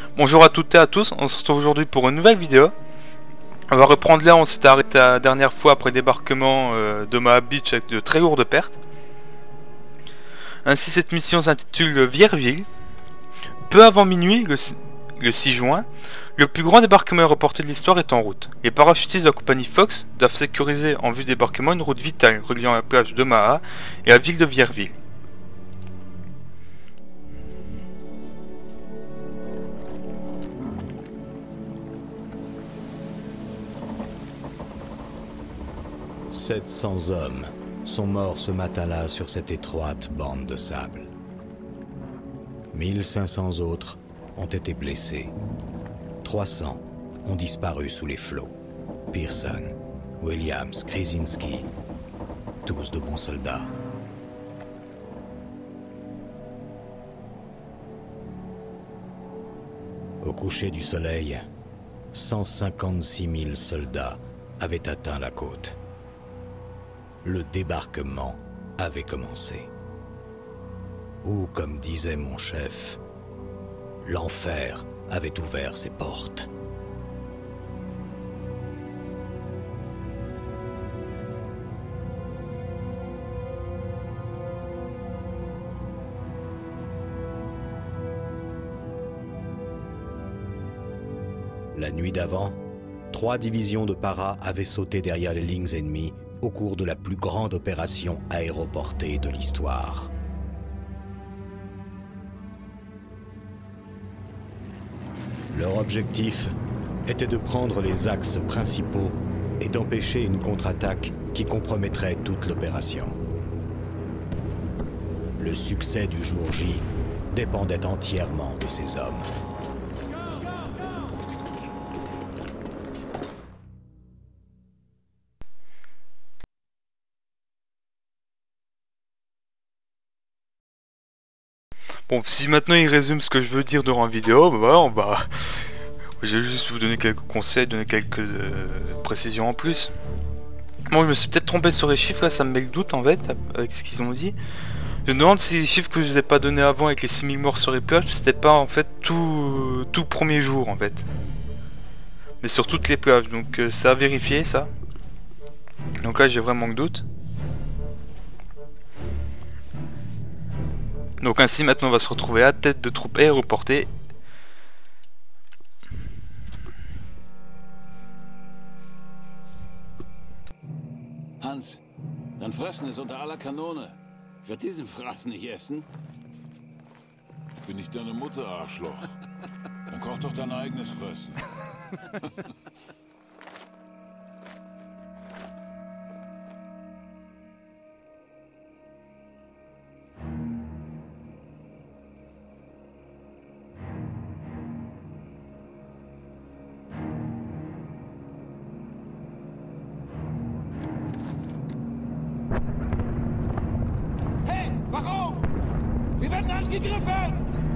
Bonjour à toutes et à tous, on se retrouve aujourd'hui pour une nouvelle vidéo. On va reprendre là, on s'était arrêté la dernière fois après le débarquement d'Omaha Beach avec de très lourdes pertes. Ainsi cette mission s'intitule Vierville. Peu avant minuit, le 6 juin, le plus grand débarquement aéroporté de l'histoire est en route. Les parachutistes de la compagnie Fox doivent sécuriser en vue du débarquement une route vitale reliant la plage d'Omaha et la ville de Vierville. « 700 hommes sont morts ce matin-là sur cette étroite bande de sable. 1500 autres ont été blessés. 300 ont disparu sous les flots. Pearson, Williams, Krasinski, tous de bons soldats. Au coucher du soleil, 156 000 soldats avaient atteint la côte. Le débarquement avait commencé. Ou, comme disait mon chef, l'enfer avait ouvert ses portes. La nuit d'avant, 3 divisions de para avaient sauté derrière les lignes ennemies au cours de la plus grande opération aéroportée de l'histoire. Leur objectif était de prendre les axes principaux et d'empêcher une contre-attaque qui compromettrait toute l'opération. Le succès du jour J dépendait entièrement de ces hommes. Bon, si maintenant il résume ce que je veux dire durant la vidéo, je vais juste vous donner quelques conseils, donner quelques précisions en plus. Bon, je me suis peut-être trompé sur les chiffres, là ça me met le doute en fait, avec ce qu'ils ont dit. Je me demande si les chiffres que je vous ai pas donnés avant avec les 6000 morts sur les plages, c'était pas en fait tout premier jour en fait. Mais sur toutes les plages, donc ça a vérifié ça. Donc là j'ai vraiment le doute. Donc ainsi maintenant on va se retrouver à tête de troupes aéroportées. Hans, dein Fressen ist unter aller Kanone. Ich werde diesen Fraß nicht essen. Ich bin nicht deine Mutter, Arschloch. Dann koch doch dein eigenes Fressen. Hey, wach auf! Wir werden angegriffen!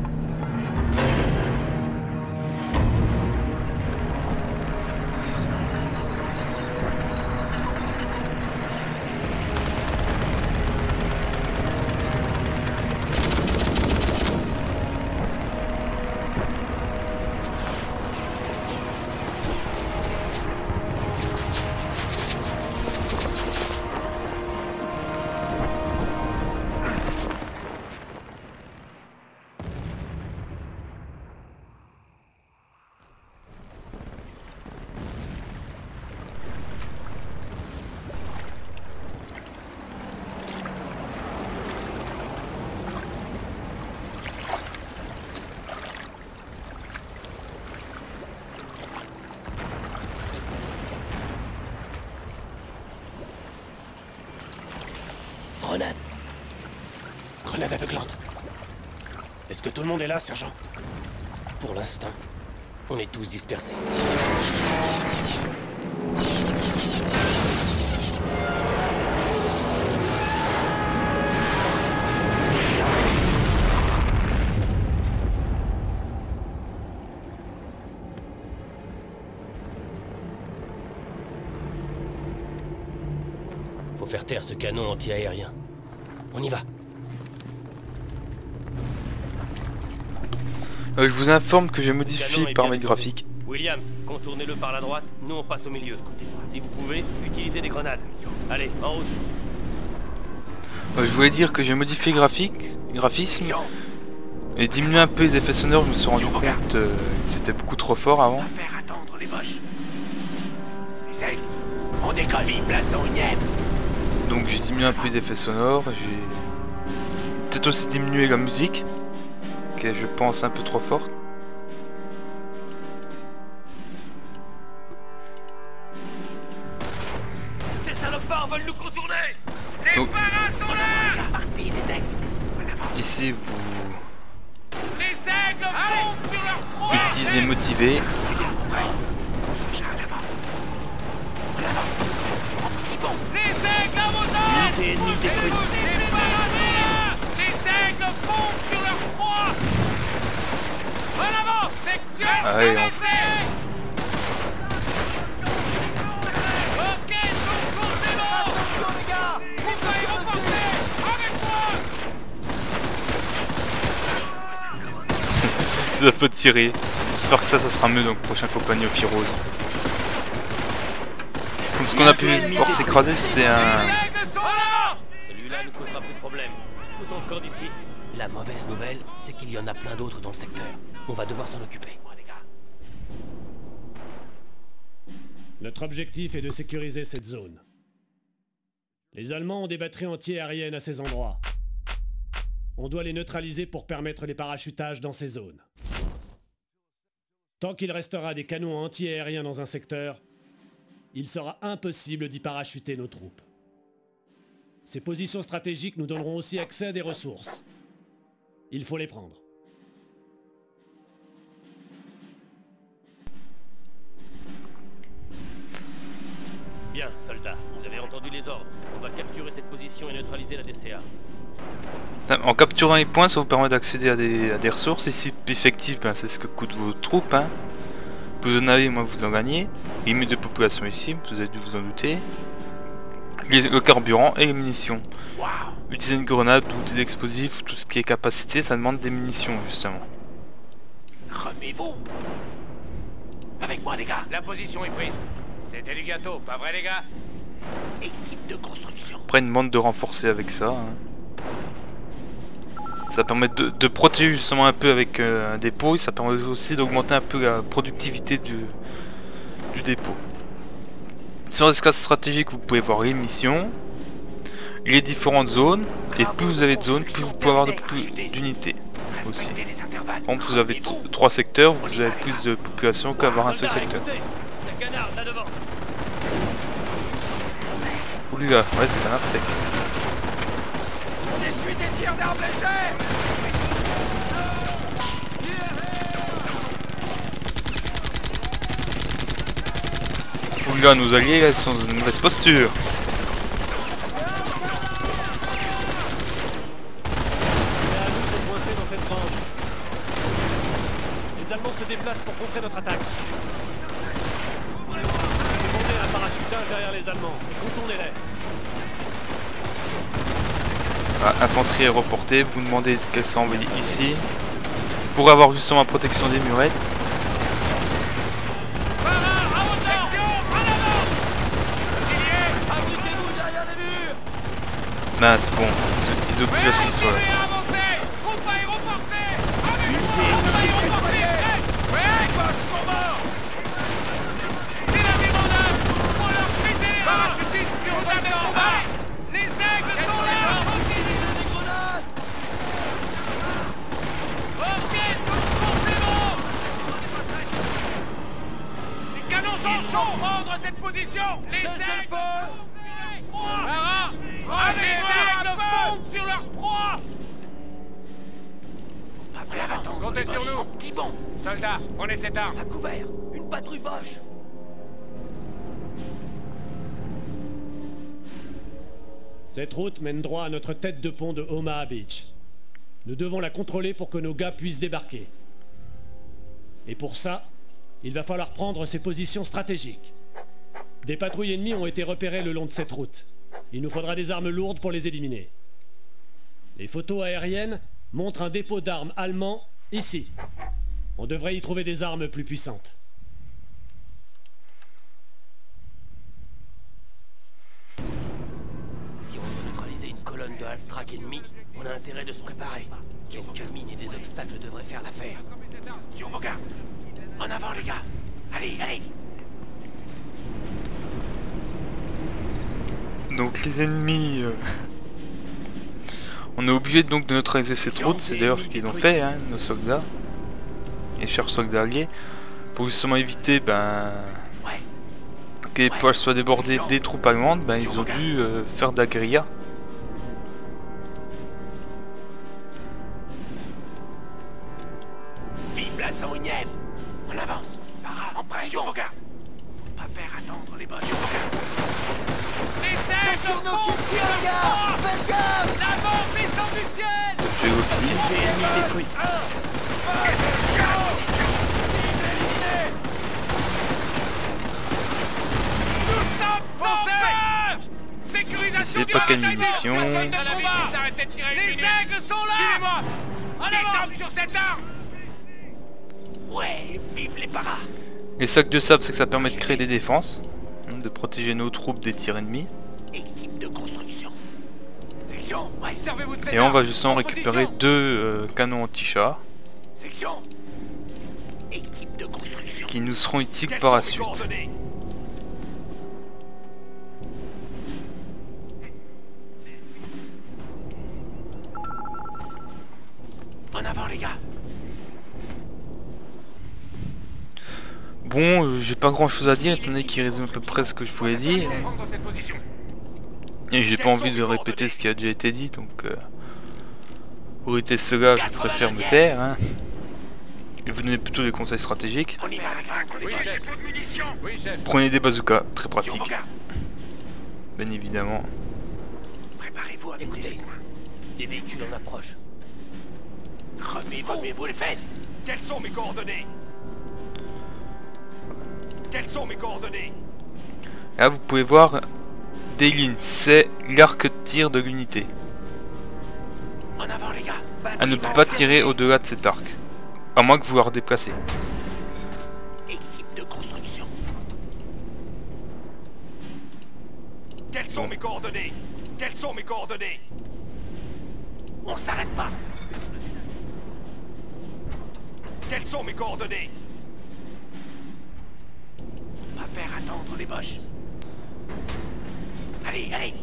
Grenade. Grenade aveuglante. Est-ce que tout le monde est là, sergent? Pour l'instant, on est tous dispersés. Faut faire taire ce canon anti-aérien. On y va. Je vous informe que j'ai modifié le paramètre graphique. Williams, contournez-le par la droite, nous on passe au milieu. Si vous pouvez, utilisez des grenades. Allez, en route. Je voulais dire que j'ai modifié graphisme et diminué un peu les effets sonores. Je me suis rendu compte que c'était beaucoup trop fort avant. Faire attendre les boches. Les aigles, on décraville, place au Niem. Donc j'ai diminué un peu les effets sonores. J'ai peut-être aussi diminué la musique, qui est je pense un peu trop forte. Ces salopards veulent nous contourner. Donc, Paras sont là. C'est la partie des aigles. ici vous Les aigles montent sur leur proie. utilisez motiver. Les aigles à moteur. Unité ennemie détruite. Les paras sont là. Les aigles montent sur leur proie. En avant, section Allez, avancée. Ok, tout court, c'est bon. Attention les gars. Vous allez reporter. Avec moi. Ça peut tirer. J'espère que ça sera mieux dans le prochain compagnie au Firose. Donc ce qu'on a pu voir s'écraser, c'était un... Celui-là nous causera plus de problèmes. Tout encore d'ici. La mauvaise nouvelle, c'est qu'il y en a plein d'autres dans le secteur. On va devoir s'en occuper. Notre objectif est de sécuriser cette zone. Les Allemands ont des batteries anti-aériennes à ces endroits. On doit les neutraliser pour permettre les parachutages dans ces zones. Tant qu'il restera des canons anti-aériens dans un secteur, il sera impossible d'y parachuter nos troupes. Ces positions stratégiques nous donneront aussi accès à des ressources. Il faut les prendre. Bien, soldats, vous avez entendu les ordres. On va capturer cette position et neutraliser la DCA. En capturant les points, ça vous permet d'accéder à des ressources. Et si effectif, ben, c'est ce que coûtent vos troupes. Hein. Plus vous en avez, moins vous en gagnez. Limite de population ici, vous avez dû vous en douter. Le carburant et les munitions. Utiliser une grenade ou des explosifs, tout ce qui est capacité, ça demande des munitions justement. Remets-vous. Avec moi les gars. La position est prise. C'était du gâteau, pas vrai les gars? Équipe de construction. Après une bande de renforcer avec ça. Hein. Ça permet de protéger justement un peu avec un dépôt et ça permet aussi d'augmenter un peu la productivité du dépôt. Sur les cases stratégiques, vous pouvez voir les missions, les différentes zones, et plus vous avez de zones, plus vous pouvez avoir d'unités aussi. Par exemple, si vous avez 3 secteurs, vous avez plus de population qu'avoir un seul secteur. Oula, ouais c'est canard sec. Je suis des tirs d'armes légères. Oula, nos alliés, elles sont dans une mauvaise posture. Les Allemands se déplacent pour contrer notre attaque. Demandez un parachutage derrière les Allemands. Contournez-les. Infanterie est reportée, vous demandez qu'elle soit envoyée ici. Pour avoir justement la protection des murettes. Mince, bon, ils occupent aussi sur là. Les aigles sont là. Ok, tout complément. Les canons sont chauds. Prendre cette position. Les aigles les aigles montent sur leur proie. Comptez sur nous. Petit bon. Soldats, prenez cette arme. À couvert. Une patrouille Boche. Cette route mène droit à notre tête de pont de Omaha Beach. Nous devons la contrôler pour que nos gars puissent débarquer. Et pour ça, il va falloir prendre ces positions stratégiques. Des patrouilles ennemies ont été repérées le long de cette route. Il nous faudra des armes lourdes pour les éliminer. Les photos aériennes montrent un dépôt d'armes allemand ici. On devrait y trouver des armes plus puissantes. Si on veut neutraliser une colonne de half-track ennemie, on a intérêt de se préparer. Quelques mines et des obstacles devraient faire l'affaire. Sur vos gardes. En avant, les gars. Allez, allez. Donc les ennemis... On est obligé donc de neutraliser cette route, c'est d'ailleurs ce qu'ils ont fait, hein, nos soldats. Et chers soldats alliés. Pour justement éviter que les poches soient débordées des troupes allemandes, ils ont dû faire de la guérilla. Vive la 101ème. On avance. En presse. Sur vos gardes. Pas faire attendre les boss. Sur vos gardes. Les aigles font sur le froid. Faites gaffe. La mort descend du ciel. J'ai aussi. Unité ennemie détruite. C'est pas quelle munition. Les aigles sont là. Suivez-moi. En avant sur cette arme. Ouais, vive les paras. Les sacs de sable, c'est que ça permet de créer des défenses, de protéger nos troupes des tirs ennemis. Équipe de construction. Section. Ouais. Servez-vous de cette Et on va arme. justement En récupérer position. 2 canons anti-chars Section. Équipe de construction. qui nous seront utiles par la suite. En avant, les gars. Bon, j'ai pas grand chose à dire étant donné qu'il résume à peu près ce que je voulais dire. Prendre cette position. Et j'ai pas envie de répéter ce qui a déjà été dit, donc pour éviter cela, je préfère me taire. Hein. Et vous donnez plutôt des conseils stratégiques. On y va, les gars. Oui, chef. Oui, chef. Prenez des bazookas, très Sur vos pratique, gardes. bien évidemment. Préparez-vous à écouter. Des véhicules en approche. Remets-vous les fesses. Quelles sont mes coordonnées? Quelles sont mes coordonnées? Là, vous pouvez voir des lignes, c'est l'arc de tir de l'unité. En avant, les gars. Elle ne peut pas tirer au-delà de cet arc, à moins que vous la redéplacez. Équipe de construction. Quelles sont mes coordonnées? Quelles sont mes coordonnées? On s'arrête pas. Quelles sont mes coordonnées? Pas faire attendre les boches. Allez, allez.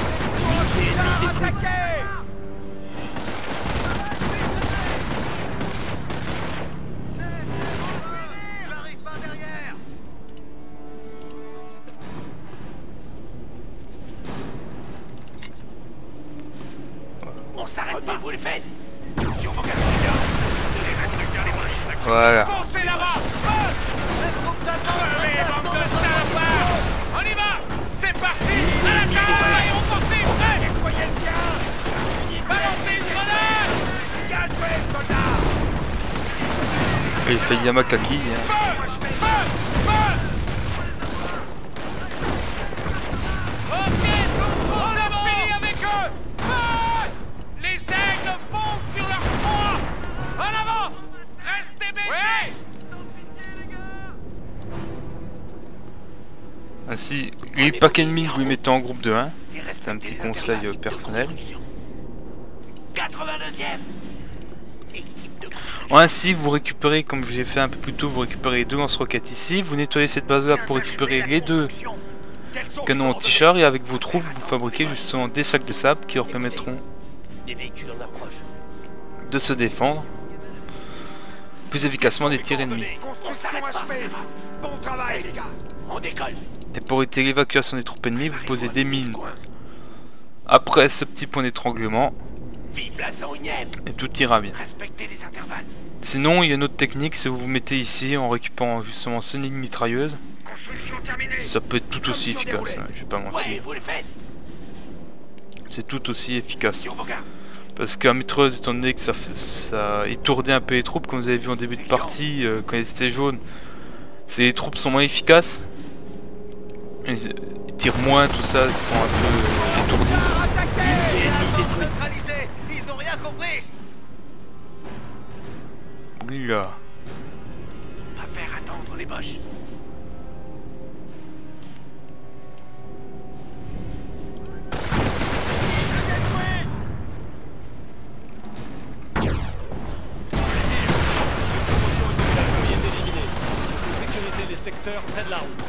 On s'arrête pas. Vous les fesses. Sur vos gardes. Voilà. Foncez là-bas! Allez, bande de salopards! On y va! C'est parti! À la taille! On poursuit! Prêt! Nettoyez le bien! Balancez une grenade! Gazez, soldats! Et il fait Yamakaki. Hein. Feu! Feu! Feu! Ok, on est fini avec eux! Feu! Les aigles fondent sur leur proie! En avant! Restez baissés! Ainsi, les packs ennemis, vous les mettez en groupe de 1. C'est un petit conseil personnel. 82e. Équipe de Ainsi, vous récupérez, comme je l'ai fait un peu plus tôt, vous récupérez les 2 lance-roquettes ici. Vous nettoyez cette base-là pour récupérer les 2 canons anti-chars. Et avec vos troupes, vous fabriquez justement des sacs de sable qui leur permettront des véhicules en approche. de se défendre plus efficacement des tirs ennemis. On s'arrête pas. Bon travail, les gars! On décolle. Et pour éviter l'évacuation des troupes ennemies, vous posez des mines après ce petit point d'étranglement Vive la 101ème. et tout ira bien. Respectez les intervalles. Sinon, il y a une autre technique, c'est vous vous mettez ici en récupérant justement ce ligne mitrailleuse. Construction terminée! Ça peut être tout aussi efficace, hein, je vais pas Ouais, mentir. vous les fesses. C'est tout aussi efficace. Sur vos gardes. Parce qu'un mitrailleuse, étant donné que ça étourdit un peu les troupes, comme vous avez vu en début de partie, quand ils étaient jaunes, les troupes sont moins efficaces. Ils tirent moins, tout ça, ils sont un peu étourdis. Ils ont rien compris! Là. les boches. Sécuriser les secteurs près de la route.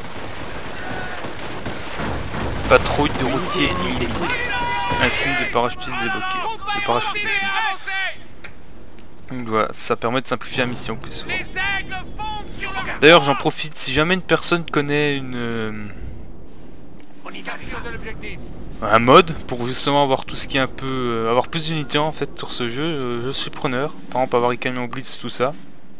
Patrouille de routiers éliminés. Un signe de parachutiste débloqué. De parachutisme. Donc voilà, ça permet de simplifier la mission plus souvent. D'ailleurs j'en profite, si jamais une personne connaît un mode pour justement avoir tout ce qui est un peu... avoir plus d'unités en fait sur ce jeu, je suis preneur. Par exemple avoir les camions blitz, tout ça.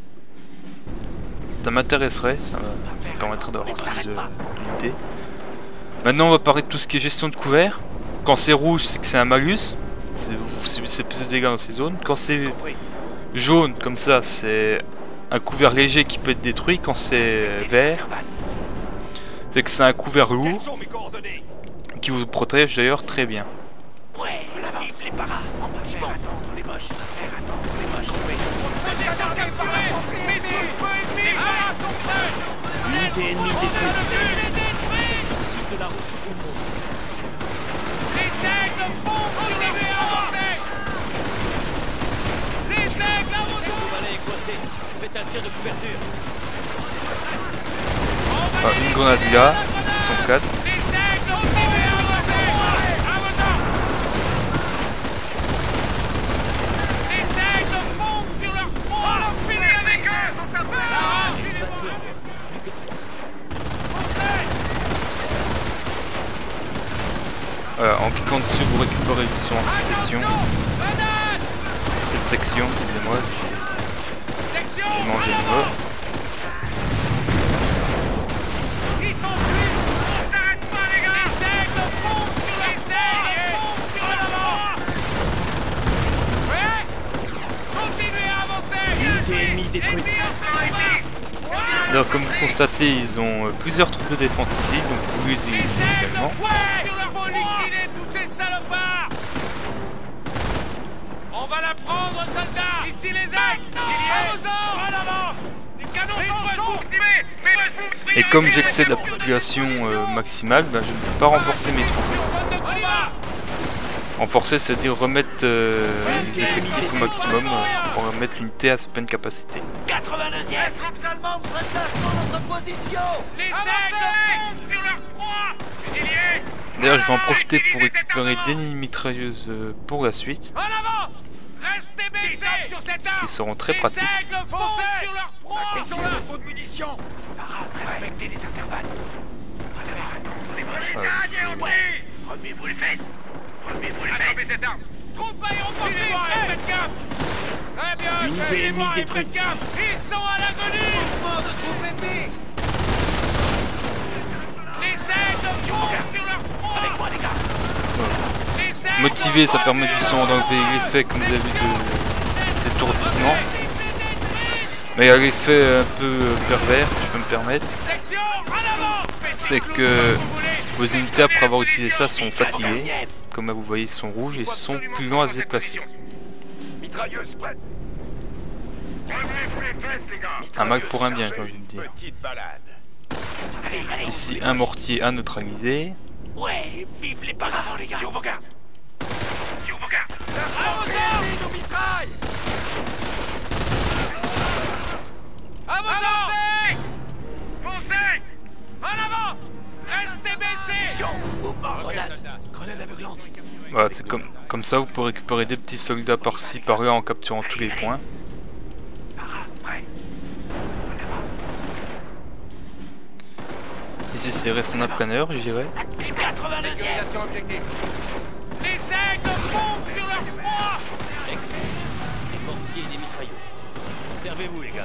Ça m'intéresserait, ça me permettrait d'avoir plus d'unités. Maintenant on va parler de tout ce qui est gestion de couvert. Quand c'est rouge c'est que c'est un malus, vous subissez plus de dégâts dans ces zones. Quand c'est jaune comme ça c'est un couvert léger qui peut être détruit. Quand c'est vert c'est que c'est un couvert lourd qui vous protège d'ailleurs très bien. Ouais, vive les paras. On va faire attendre les boches. On va faire attendre les boches. Unité ennemie détruite. Sud de la route sous contrôle. Les aigles font continuer à avancer. Les aigles avancent. Le valet est coincé. Faites un tir de couverture. Une grenade là, parce qu'ils sont 4. Les aigles continuent à avancer. Les aigles font sur leur proie. On finit avec eux. Voilà, en cliquant dessus vous récupérez sur cette section. Cette section, excusez-moi, j'ai mangé le mot. Ils sont plus. On s'arrête pas les gars. Les aigles font sur leur proie. Ouais. Continuez à avancer. Unité ennemie détruite. D'ailleurs comme vous constatez ils ont plusieurs troupes de défense ici, donc vous les éliminez également. On va la prendre, soldats. Ici les aigles. À vos ordres. En avant. Les canons sont chauds. Et comme j'excède la population maximale, ben, je ne peux pas renforcer mes troupes. Renforcer, c'est-à-dire remettre les effectifs au maximum pour remettre l'unité à sa pleine capacité. 82e. Les troupes allemandes s'attachent dans notre position. Les aigles sur leur proie. Fusiliers. D'ailleurs, je vais en profiter pour récupérer des mitrailleuses pour la suite, En avant. Restez baissés sur cette arme. qui seront très pratiques. Les aigles foncent sur leur proie. Ils sont là. Trop de munitions. Parade, respectez les intervalles. Remuez-vous les fesses. Remuez-vous les fesses. Attrapez cette arme. Troupe aéroportée. Faites gaffe. Très bien. Unité suivez-moi ennemie et faites détruite. gaffe. Ils sont à l'agonie. Mouvement de troupes ennemies. Les aigles foncent sur leur proie. Avec moi, les gars. Les aigles Motivé, ça vont permet passer justement d'enlever l'effet, comme vous avez vu, d'étourdissement. Mais il y a l'effet un peu pervers, si je peux me permettre. Section, en avant. C'est que vos unités, après avoir utilisé ça, sont fatiguées. Comme là, vous voyez, ils sont rouges et sont plus longs à se déplacer. Mitrailleuse prête. Un mal pour un bien, j'ai envie de dire. Allez, allez. Ici, un mortier à neutraliser. Ouais, vive les paras. Avant, les gars. Sur vos gardes. Sur vos gardes. À vos ordres. nos mitrailles. Avancez. Foncez. En avant. Restez baissés. Mouvement, grenade. Grenade aveuglante. Voilà, c'est comme ça, vous pouvez récupérer des petits soldats par-ci, par-là, en capturant tous les points. Paras, prêt. Ici, c'est reste en planeur, je dirais. 82e. Objectif. Les aigles fondent sur leur proie. Des mortiers et des mitrailleuses. Servez-vous les gars.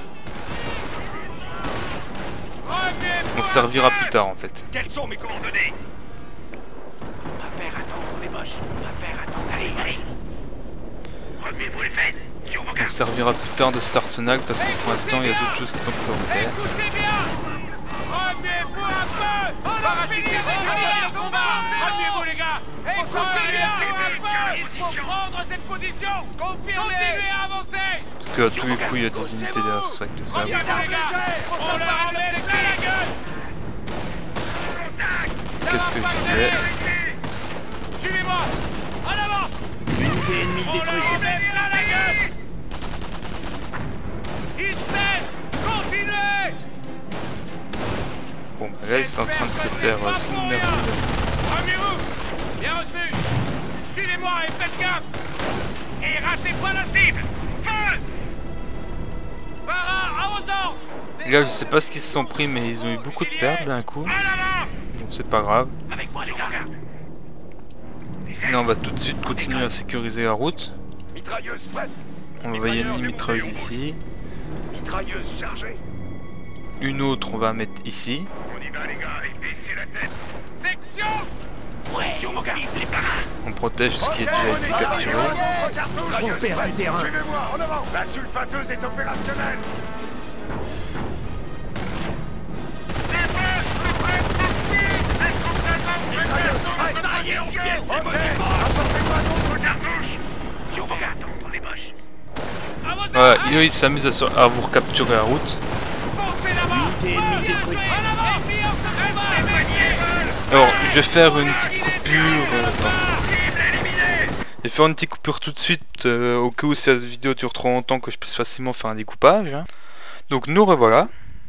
On se servira plus tard, en fait. Quelles sont mes coordonnées? On va faire attendre les moches. On va faire attendre. Allez, allez. Remuez-vous les fesses. Sur vos On gardes. se servira plus tard de cet arsenal, parce que pour l'instant, il y a d'autres choses qui sont prioritaires. Écoutez bien. Remuez-vous un peu. Parachutez le combat. Remuez-vous les gars. Écoutez bien un peu. Il faut prendre cette position. Continuez à avancer. Parce qu'à tous les coups, il y a des unités derrière ce sac de sable. On leur enlève qu'est-ce que je disais. Suivez-moi. En avant. Unité ennemie détruite. La gueule. Il cède. Continuez. Bon, bah là, ils sont en train de se faire submerger. Remuez-vous. Bien reçu. Suivez-moi et faites gaffe. Et ratez pas la cible. Feu. Para, à vos ordres. Là, je sais pas ce qu'ils se sont pris, mais ils ont eu beaucoup de pertes d'un coup. Donc c'est pas grave. Avec moi, les gars. Là, on va tout de suite continuer à sécuriser la route. Mitrailleuse prête. On va envoyer une mitrailleuse ici. Mitrailleuse chargée. Une autre, on va mettre ici. On y va, les gars, et baissez la tête. Section. Ouais, sur vos gars. Les parrains. On protège ce qui est déjà été capturé. On perd du terrain. Suivez-moi, en avant. La sulfateuse est opérationnelle. Sur vos gars, dans les moches. Voilà, eux, ils s'amusent à vous recapturer la route. Unité ennemie détruite. Alors, je vais faire une petite coupure. Je vais faire une petite coupure tout de suite au cas où cette vidéo dure trop longtemps que je puisse facilement faire un découpage. Hein. Donc nous revoilà.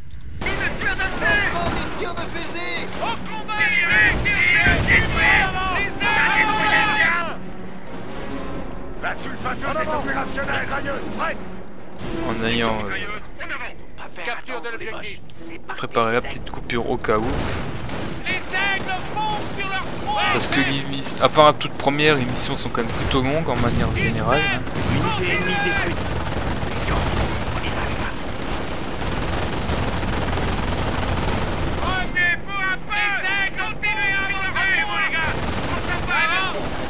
La sulfateuse est opérationnelle. Railleuse, prête. En ayant Capture de l'objectif. préparé la petite coupure au cas où. Les aigles fondent sur leur proie. Parce que à part la toute première, les missions sont quand même plutôt longues en manière générale. Hein. Unité ennemie détruite. Revenez pour un peu. Les aigles continuez à avancer, les gars. On s'en va avant.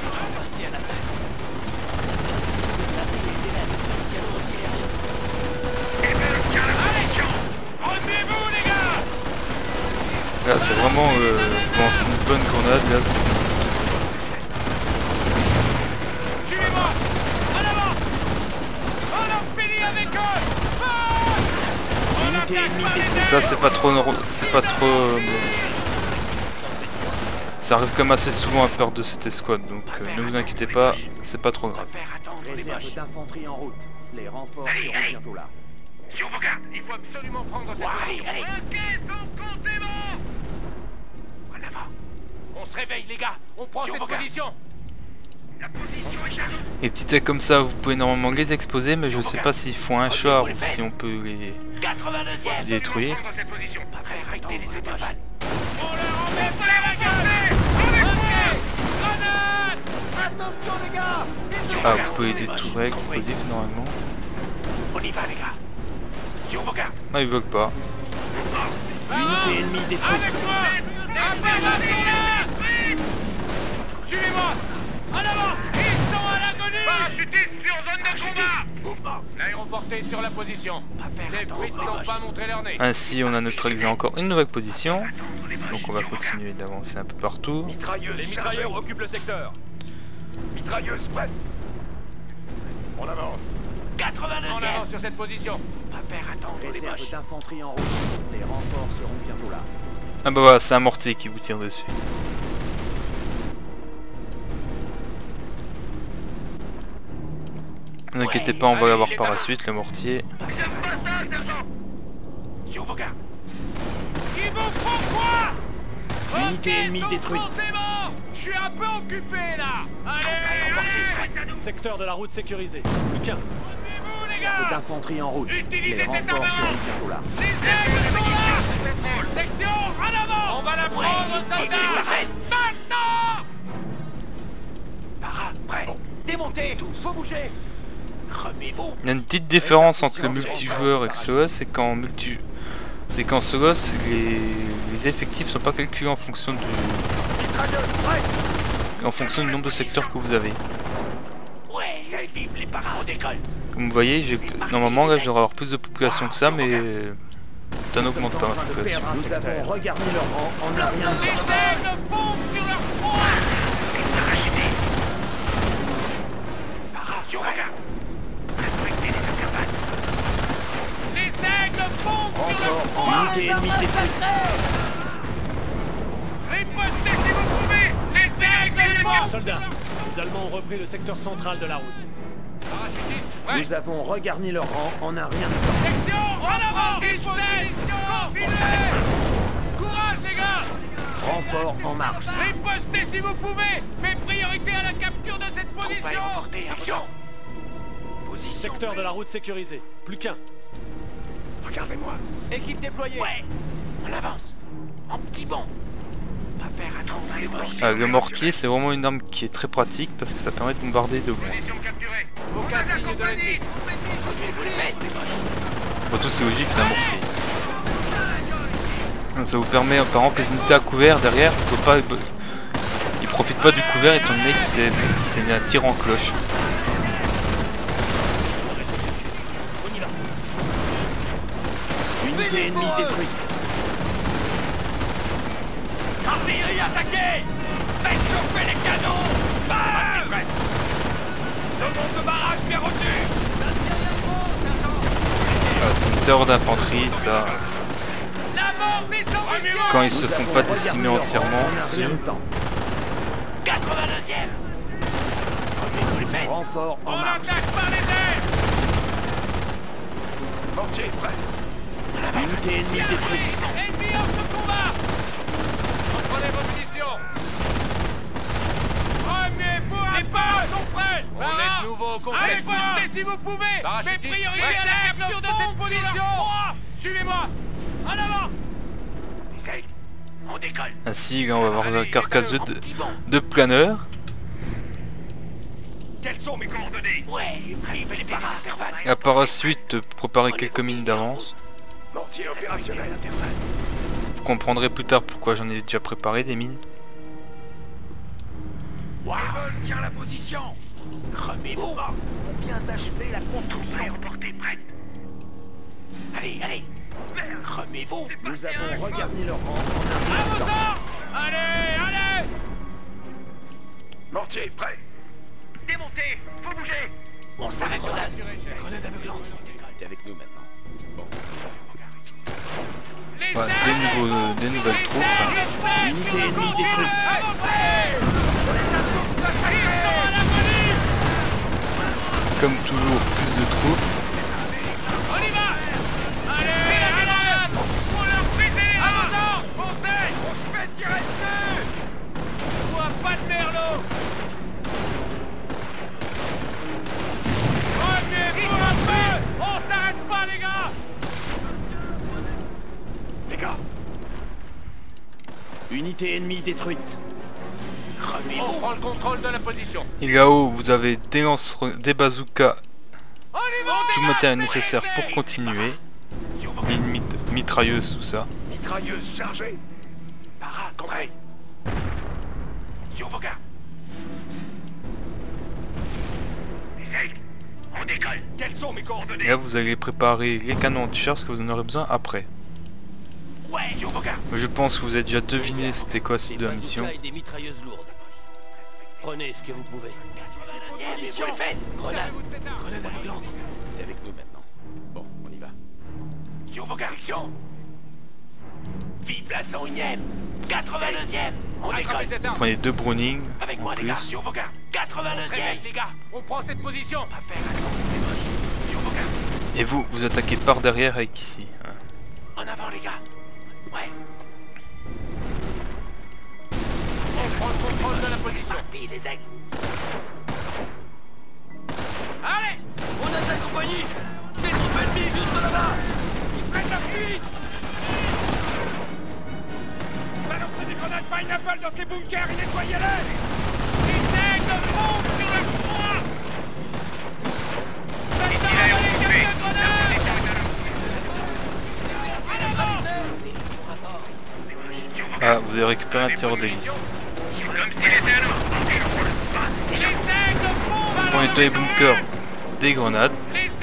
Revenez-vous, les gars. Là, c'est vraiment bon, c'est une bonne grenade. Là, c'est tout ça. Suivez-moi. En avant. On en finit avec eux. Unité ennemie détruite. Ça, c'est pas trop, ça arrive comme assez souvent à perdre de cette escouade, donc ne vous inquiétez pas, c'est pas trop grave. Faire attendre les moches. d'infanterie en route. Les renforts seront bientôt là. Sur vos gars. Il faut absolument prendre cette position. Allez. Ok, sans compter bon. En avant. On se réveille, les gars. On prend Sur cette vos gars. position. La position est chargée. Les petits têtes comme ça, vous pouvez normalement les exposer, mais je sais pas s'ils font un char ou si on peut les 82e. détruire. Prendre cette position. Pas respecter les intervalles. On leur en met plein la gueule. Ok. Grenade. Attention les gars. Ah, vous pouvez les détruire explosifs normalement. On y va, les gars. Sur vos gars. Ah, ils veulent pas. Unité ennemie détruite. Avec moi. Apparaissons-là. Suivez-moi. En avant. Ils sont à l'agonie. Parachutiste sur zone de combat. Mouvement. L'aéroporté sur la position. Les Brits n'ont pas montré leur nez. Ainsi, on a neutralisé encore une nouvelle position. Donc on va continuer d'avancer un peu partout. Mitrailleuse chargée. occupent le secteur. Mitrailleuse prête. On avance. 82e. En avant sur cette position. Pas faire attendre les Réserve moches. d'infanterie en route. Les renforts seront bientôt là. Ah bah voilà, c'est un mortier qui vous tire dessus. Ne vous inquiétez pas, on va l'avoir par la suite, le mortier. J'aime pas ça, sergent. Sur vos gars. Ils vous font quoi? Unité ennemie détruite. Je suis un peu occupé là. Allez. Secteur de la route sécurisé. Plus qu'un. Revenez-vous, les Réserve gars. d'infanterie en route. Utilisez Les cet renforts armement. seront bientôt là. Les aigles sont là. Section en avant. On va la prendre, soldat. Maintenant. Para, prêt. Démontez tous. Faut bouger. Remuez-vous. Il y a une petite différence entre le multijoueur et Solos, c'est qu'en Solos, les effectifs sont pas calculés en fonction du nombre de secteurs que vous avez. Ouais, ça vive les paras. On décolle. Comme vous voyez, normalement là je devrais avoir plus de population que ça, mais ça n'augmente pas ma population. Nous avons regardé leur rang en un rien de Les temps. aigles fondent sur leur proie. Para, sur vos gars. Respectez les intervalles. Les aigles fondent sur leur proie. Unité ennemie détruite. Ripostez, s'il Soldats, les Allemands ont repris le secteur central de la route. Parachutiste, ouais. Nous avons regarni leur rang en un rien de temps. Section, en avant. Confilez. Courage, les gars. Renfort en marche. Ripostez si vous pouvez. Mais priorité à la capture de cette position. Action. Secteur de la route sécurisé. Plus qu'un. Regardez-moi. Équipe déployée. Ouais. On avance. En petit bond. Pas faire attendre les mortiers. Ah, le mortier, c'est vraiment une arme qui est très pratique parce que ça permet de bombarder de loin. Position capturée. Aucun signe de l'ennemi. Surtout c'est logique, c'est un mortier. Donc ça vous permet, par exemple, les unités à couvert derrière, ils profitent pas du couvert étant donné que c'est un tir en cloche. Unité ennemie détruite. Artillerie attaquée. Faites chauffer les canons. Bam. Demande de barrage bien reçu. Ah, c'est une terreur d'infanterie, ça. La mort des sans-mission. Quand ils se font pas décimer entièrement, si. 82e. Renfort en On marche. attaque par les airs. Mortier, prêt. Unité ennemie détruite. Ennemi hors de combat. Reprenez vos munitions. Premier point. Les barres sont prêts. On est de nouveau au complet. Allez, postez si vous pouvez. Mais priorité à la capture de cette position. Suivez-moi. En avant. Les aigles. On décolle. Ainsi, là, on va avoir la carcasse de planeurs. Quelles sont mes coordonnées? Ouais. Respectez les intervalles. Et par la suite, préparer quelques minutes d'avance. Mortier opérationnel. Vous comprendrez plus tard pourquoi j'en ai déjà préparé des mines. Evol tient la position. Remez-vous. On vient d'achever la construction. Aéroportée prête. Allez, allez. Remez-vous. Nous avons regarni leur rang en un À rien de vos temps. ordres. Allez, allez. Mortier, prêt. Démontez. Faut bouger. On s'arrête. Grenade aveuglante. T'es avec nous maintenant. Les Voilà, ailes. des nouvelles troupes. Hein. Unité ennemie détruite. Comme toujours, plus de troupes. On y va. Allez, allez. Pour leur briser les reins. Foncez. On se fait tirer dessus. On voit pas de merlot. Premier pour un peu. On s'arrête pas, les gars. Les gars, Unité ennemie détruite. On prend le contrôle de la position. Et là-haut, vous avez des bazookas, On y va. tout le matériel nécessaire pour continuer. Une mitrailleuse, tout ça. mitrailleuse chargée. Para, compris. Sur vos gardes. Les aigles. On décolle. Quelles sont mes Et coordonnées? là, vous allez préparer les canons anti-chars, que vous en aurez besoin après. Ouais, sur vos gardes. Mais je pense que vous avez déjà deviné c'était quoi cette de la mission. Et des mitrailleuses lourdes. Prenez ce que vous pouvez. Position. Grenade. Grenade aveuglante. T'es avec nous maintenant. Bon, on y va. Sur vos gardes. Vive la 101e. 82e. On décolle. Prenez 2 Browning Avec en moi, les gars. plus. Sur vos gardes. On se réveille, 82e. les gars. On prend cette position. Pas faire attendre les moches. Sur vos gardes. Et vous attaquez par derrière avec ici. Hein. En avant, les gars. Ouais. On prend le contrôle de la position. Parti, les aigles. Allez. On a ta compagnie. Des troupes ennemies juste là-bas. Ils prennent la fuite. Balancez des grenades pineapple dans ces bunkers et nettoyez-les. Les aigles montent sur le froid. Ah, vous avez récupéré un tireur d'élite. Comme s'il était à l'eau. Les aigles font Pour nettoyer les bunkers, des grenades. Les aigles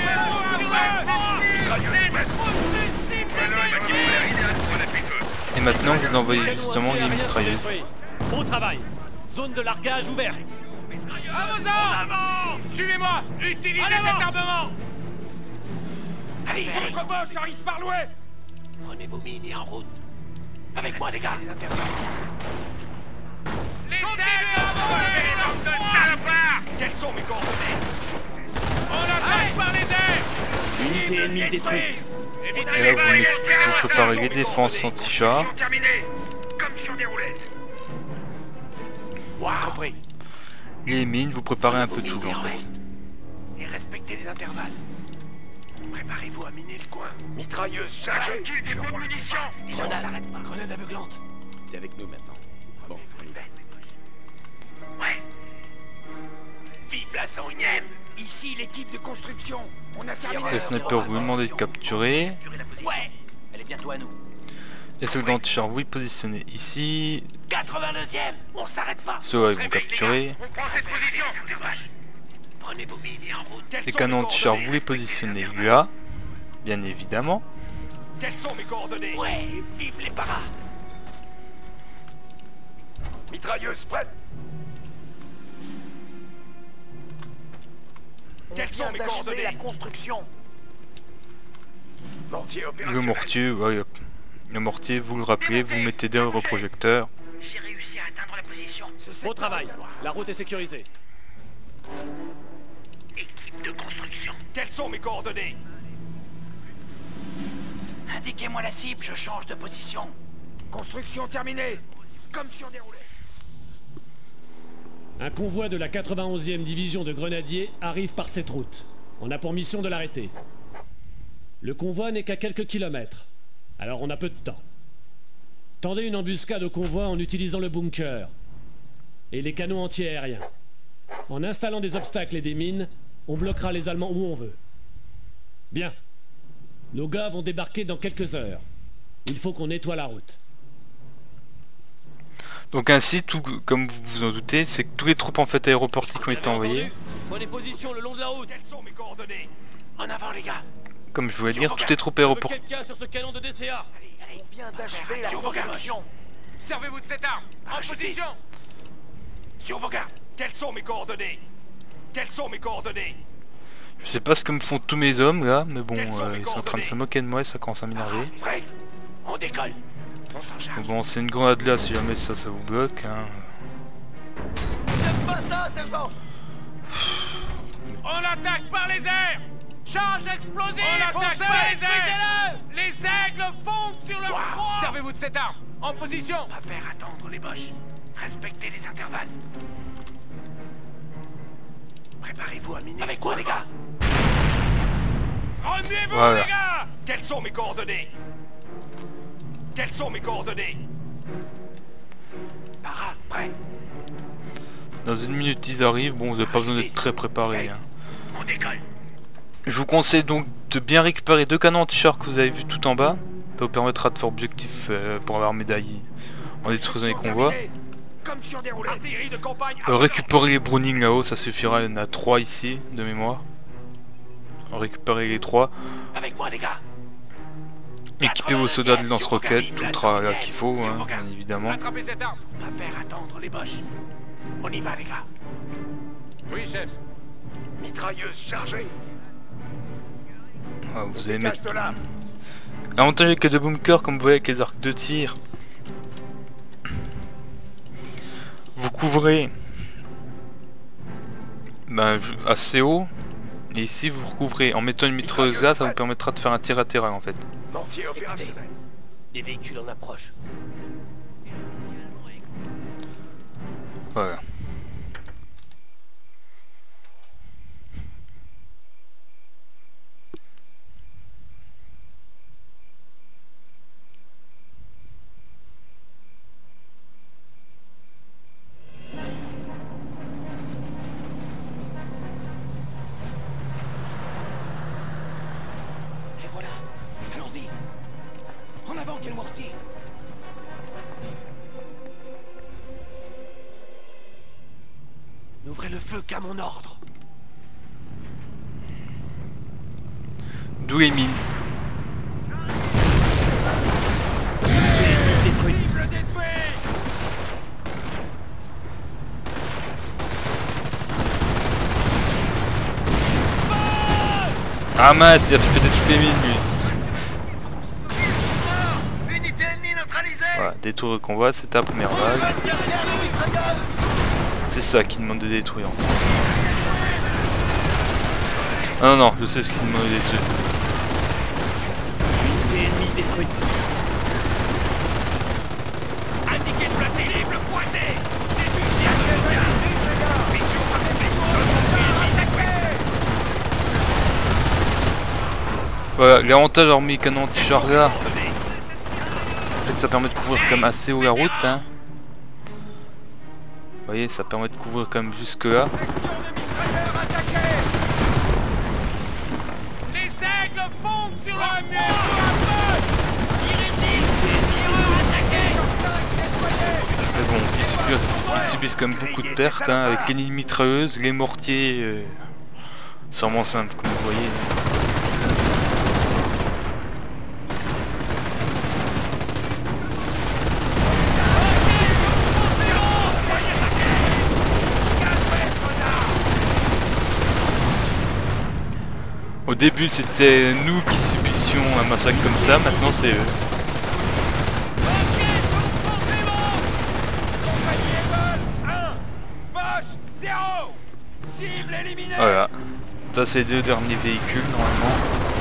Et maintenant, vous envoyez justement les mitrailleuses. Au travail. Zone de largage ouverte. À vos ordres. Suivez-moi. Utilisez cet armement. Allez, allez. Votre Bosch arrive par l'ouest. Prenez vos mines et en route. Avec moi, les gars. Les Quels sont mes coordonnées? On attaque par les airs! Unité ennemie détruite. Et là, vous préparez les défenses anti-char. Comme sur des roulettes. Compris. Les mines, vous préparez un peu tout en fait. Et respectez les intervalles. Préparez-vous à miner le coin. Mitrailleuse chargée. Je suis en munitions. Grenade aveuglante. T'es avec nous maintenant. Bon, on y va. Ouais. Vive la 101ème. Ici l'équipe de construction. On a terminé. Les snipers, vous lui demandez de capturer. Ouais. Elle est bientôt à nous. Les soldats anti-char, vous les positionnez ici. 82ème. On s'arrête pas. Ceux-là, ils vont capturer. On prend cette position. Prenez vos mines et en route. Les canons anti-char, vous les positionnez là. Bien évidemment. Quelles sont mes coordonnées? Ouais, vive les paras. Mitrailleuse prête. Quelles sont mes coordonnées? La construction. Mortier Le opérationnel. mortier, ouais, le mortier, vous le rappelez, vous mettez des reprojecteurs. J'ai réussi à atteindre la position. Beau travail. La route est sécurisée. Équipe de construction. Quelles sont mes coordonnées? Indiquez-moi la cible, je change de position. Construction terminée. Comme sur des roulettes. Un convoi de la 91e division de grenadiers arrive par cette route. On a pour mission de l'arrêter. Le convoi n'est qu'à quelques kilomètres, alors on a peu de temps. Tendez une embuscade au convoi en utilisant le bunker et les canons anti-aériens. En installant des obstacles et des mines, on bloquera les Allemands où on veut. Bien. Nos gars vont débarquer dans quelques heures. Il faut qu'on nettoie la route. Donc ainsi, tout, comme vous vous en doutez, c'est que tous les troupes en fait aéroportiques ont été envoyées. Prenez position le long de la route. Quelles sont mes coordonnées? En avant les gars. Comme je voulais dire, toutes les troupes aéroportiques. Quelqu'un sur ce canon de DCA. On vient d'achever la construction. Servez-vous de cette arme. En position. Sur vos gardes. Quelles sont mes coordonnées? Quelles sont mes coordonnées? Je sais pas ce que me font tous mes hommes là, mais bon, ils sont en train de se moquer de moi et ça commence à m'énerver. Ouais. On décolle. On s'en charge. Donc bon, c'est une grenade là si jamais ça vous bloque. Hein. J'aime pas ça, sergent. On attaque par les airs. Charge explosive. On attaque par les airs. Les aigles fondent sur leur proie. Servez-vous de cette arme. En position. On va faire attendre les boches. Respectez les intervalles. Préparez-vous à miner. Avec quoi, les gars? Remuez-vous, Voilà. les gars. Quelles sont mes coordonnées? Quelles sont mes coordonnées? Para, prêt. Dans une minute ils arrivent, bon vous n'avez pas besoin d'être très préparé. Hein. On décolle. Je vous conseille donc de bien récupérer 2 canons anti-char que vous avez vu tout en bas. Ça vous permettra de faire objectif pour avoir médaille en détruisant les convois. Comme sur des roulettes. Artillerie de campagne. Récupérer les Browning là-haut, ça suffira, il y en a 3 ici de mémoire. Récupérez les 3. Avec moi, les gars. Équipez vos soldats de lance-roquettes, tout le travail qu'il faut, hein, bien évidemment. Attrapez cette arme. On va faire attendre les boches. On y va, les gars. Oui, chef. Mitrailleuse chargée. Ah, vous allez mettre... Dégage de là. L'avantage avec les 2 bunkers, comme vous voyez avec les arcs de tir, vous couvrez assez haut, et ici vous recouvrez en mettant une mitrailleuse là, ça vous permettra de faire un tir latéral en fait. Mortier opérationnel. Des véhicules en approche. Voilà. Et voilà. Allons-y. En avant, quel mortier. N'ouvrez le feu qu'à mon ordre. D'où les mines. Cible détruit. Ah mince, il a fait péter toutes les mines lui. Unité ennemie neutralisée. Ouais, détruire le convoi, c'est ta première vague. C'est ça qu'il demande de détruire. Ah non, non, je sais ce qu'il demande de détruire. Unité ennemie détruite. Indiquez de placer cible pointée. Voilà, l'avantage d'avoir mis canon anti-char là, c'est que ça permet de couvrir comme assez haut la route, hein. Vous voyez, ça permet de couvrir comme jusque là. Les aigles fondent sur le mur. Mais bon, ils subissent comme beaucoup de pertes, hein, avec les lignes mitrailleuses, les mortiers. C'est vraiment simple, comme vous voyez. Au début c'était nous qui subissions un massacre comme ça, maintenant c'est eux. Voilà, ça c'est les deux derniers véhicules normalement.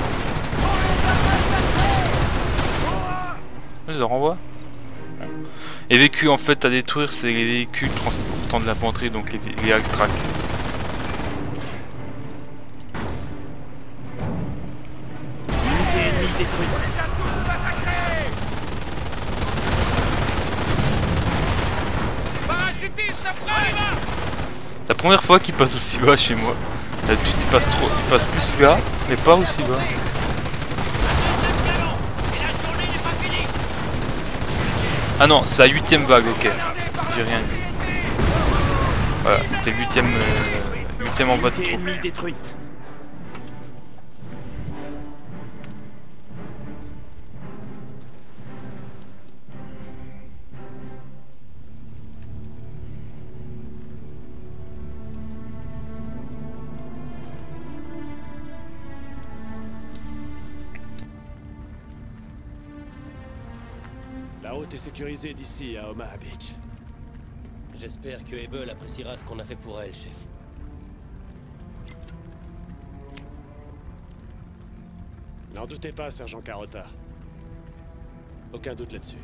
Je les renvoie. Les véhicules en fait à détruire, c'est les véhicules transportant de l'infanterie, donc les Altrac. La première fois qu'il passe aussi bas chez moi. D'habitude il passe plus là, mais pas aussi bas. Ah non, c'est la 8ème vague, ok. J'ai rien dit. Voilà, c'était 8ème en bas de trop. Ennemie détruite. La route est sécurisée d'ici à Omaha Beach. J'espère que Able appréciera ce qu'on a fait pour elle, chef. N'en doutez pas, sergent Carota. Aucun doute là-dessus.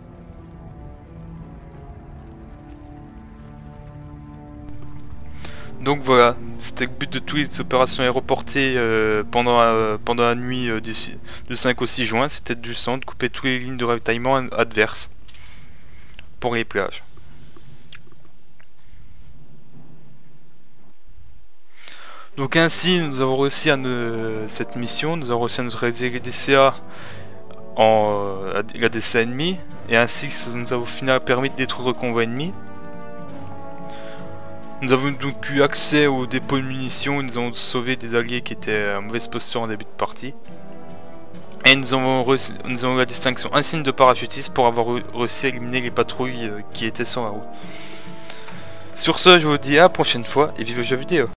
Donc voilà, c'était le but de toutes les opérations aéroportées pendant la nuit du 5 au 6 juin, c'était justement de couper toutes les lignes de ravitaillement adverses pour les plages. Donc ainsi, nous avons réussi à cette mission, nous avons réussi à nous réaliser les DCA la DCA ennemi, et ainsi ça nous a au final permis de détruire le convoi ennemi. Nous avons donc eu accès au dépôt de munitions, nous avons sauvé des alliés qui étaient en mauvaise posture en début de partie. Et nous avons eu la distinction insigne de parachutiste pour avoir réussi à éliminer les patrouilles qui étaient sur la route. Sur ce, je vous dis à la prochaine fois et vive le jeu vidéo.